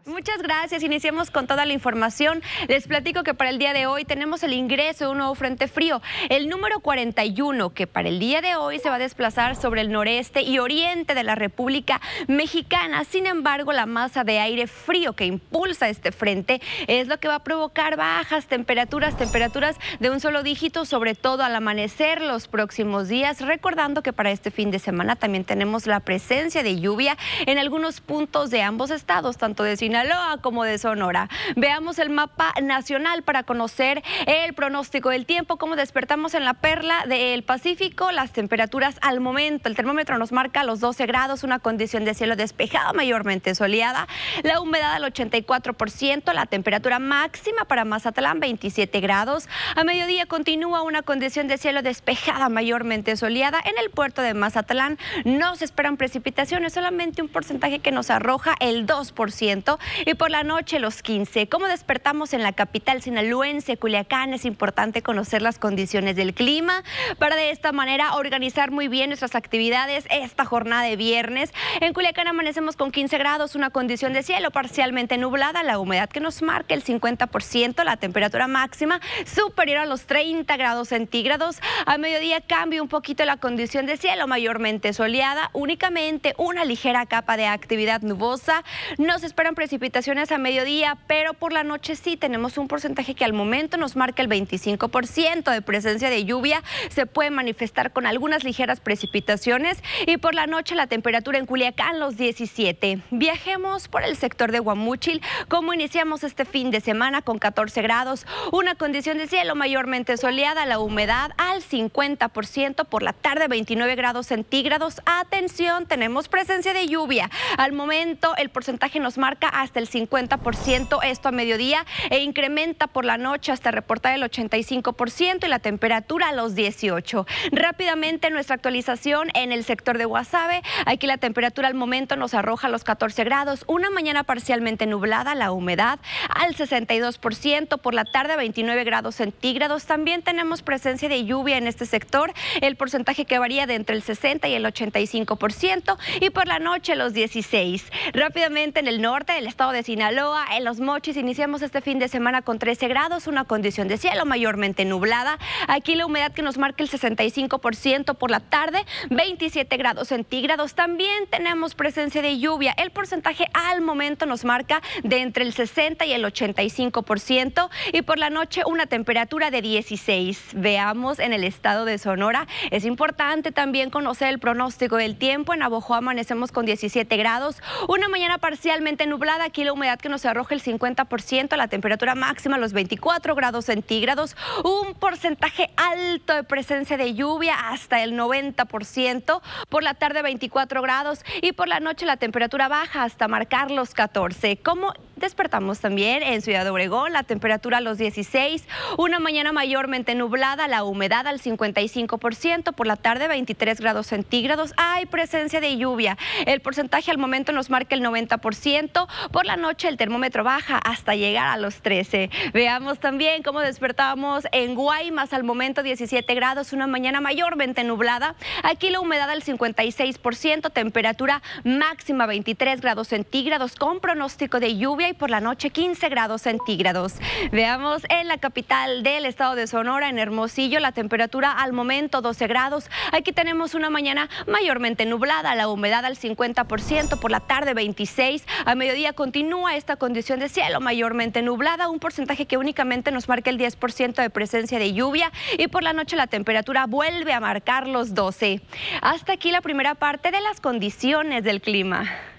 Muchas gracias. Iniciamos con toda la información. Les platico que para el día de hoy tenemos el ingreso de un nuevo frente frío, el número 41, que para el día de hoy se va a desplazar sobre el noreste y oriente de la República Mexicana. Sin embargo, la masa de aire frío que impulsa este frente es lo que va a provocar bajas temperaturas de un solo dígito, sobre todo al amanecer los próximos días. Recordando que para este fin de semana también tenemos la presencia de lluvia en algunos puntos de ambos estados, tanto de Sinaloa como de Sonora. Veamos el mapa nacional para conocer el pronóstico del tiempo, cómo despertamos en la perla del Pacífico. Las temperaturas al momento, el termómetro nos marca los 12 grados, una condición de cielo despejado, mayormente soleada, la humedad al 84%, la temperatura máxima para Mazatlán 27 grados. A mediodía continúa una condición de cielo despejada, mayormente soleada. En el puerto de Mazatlán no se esperan precipitaciones, solamente un porcentaje que nos arroja el 2%. Y por la noche los 15. ¿Cómo despertamos en la capital sinaloense, Culiacán? Es importante conocer las condiciones del clima para de esta manera organizar muy bien nuestras actividades esta jornada de viernes. En Culiacán amanecemos con 15 grados, una condición de cielo parcialmente nublada, la humedad que nos marca el 50%, la temperatura máxima superior a los 30 grados centígrados. A mediodía cambia un poquito la condición de cielo, mayormente soleada, únicamente una ligera capa de actividad nubosa. No se esperan precipitaciones a mediodía, pero por la noche sí tenemos un porcentaje que al momento nos marca el 25% de presencia de lluvia. Se puede manifestar con algunas ligeras precipitaciones y por la noche la temperatura en Culiacán los 17. Viajemos por el sector de Guamúchil. Como iniciamos este fin de semana con 14 grados, una condición de cielo mayormente soleada, la humedad al 50%, por la tarde 29 grados centígrados. Atención, tenemos presencia de lluvia. Al momento el porcentaje nos marca hasta el 50%, esto a mediodía, e incrementa por la noche hasta reportar el 85% y la temperatura a los 18. Rápidamente nuestra actualización en el sector de Guasave. Aquí la temperatura al momento nos arroja los 14 grados, una mañana parcialmente nublada, la humedad al 62%, por la tarde 29 grados centígrados. También tenemos presencia de lluvia en este sector, el porcentaje que varía de entre el 60 y el 85% y por la noche los 16. Rápidamente en el norte del estado de Sinaloa, en Los Mochis, iniciamos este fin de semana con 13 grados, una condición de cielo mayormente nublada. Aquí la humedad que nos marca el 65%, por la tarde 27 grados centígrados. También tenemos presencia de lluvia. El porcentaje al momento nos marca de entre el 60 y el 85% y por la noche una temperatura de 16. Veamos en el estado de Sonora. Es importante también conocer el pronóstico del tiempo. En Navojoa amanecemos con 17 grados, una mañana parcialmente nublada. Aquí la humedad que nos arroja el 50%, la temperatura máxima los 24 grados centígrados, un porcentaje alto de presencia de lluvia hasta el 90%, por la tarde 24 grados y por la noche la temperatura baja hasta marcar los 14. ¿Cómo despertamos también en Ciudad Obregón? La temperatura a los 16, una mañana mayormente nublada, la humedad al 55%, por la tarde 23 grados centígrados. Hay presencia de lluvia. El porcentaje al momento nos marca el 90%, por la noche el termómetro baja hasta llegar a los 13. Veamos también cómo despertamos en Guaymas, al momento 17 grados, una mañana mayormente nublada. Aquí la humedad al 56%, temperatura máxima 23 grados centígrados con pronóstico de lluvia y por la noche 15 grados centígrados. Veamos en la capital del estado de Sonora, en Hermosillo, la temperatura al momento 12 grados. Aquí tenemos una mañana mayormente nublada, la humedad al 50%, por la tarde 26. A mediodía continúa esta condición de cielo mayormente nublada, un porcentaje que únicamente nos marca el 10% de presencia de lluvia y por la noche la temperatura vuelve a marcar los 12. Hasta aquí la primera parte de las condiciones del clima.